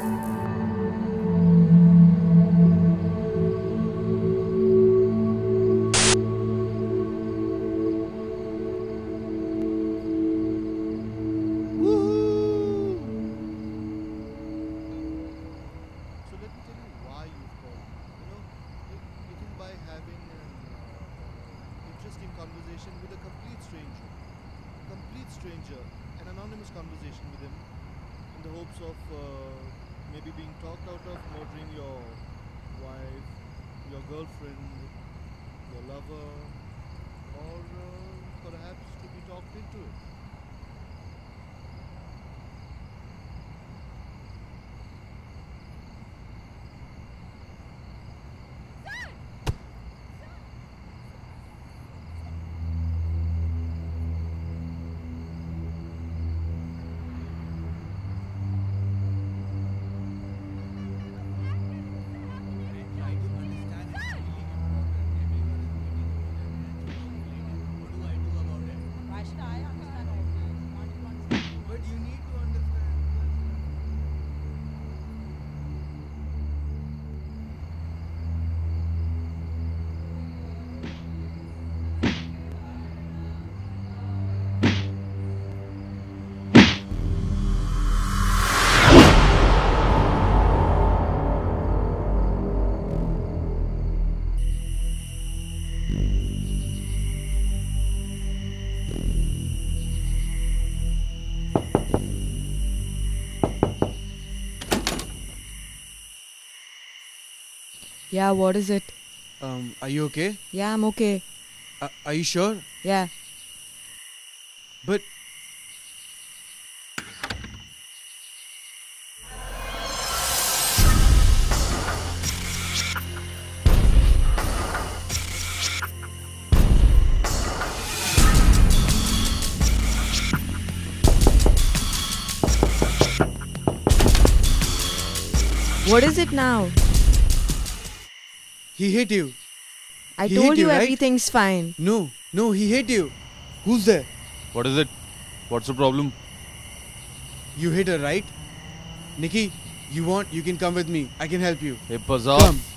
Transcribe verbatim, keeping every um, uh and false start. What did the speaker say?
Conversation with a complete stranger, complete stranger, an anonymous conversation with him, in the hopes of uh, maybe being talked out of murdering your wife, your girlfriend, your lover, or uh, perhaps to be talked into it. Yeah, what is it? Um, are you okay? Yeah, I'm okay. Uh, are you sure? Yeah. But... What is it now? He hit you. I he told you, you right? everything's fine. No, no, he hit you. Who's there? What is it? What's the problem? You hit her, right? Nikki, you want, you can come with me. I can help you. Hey, Bazaar. Come.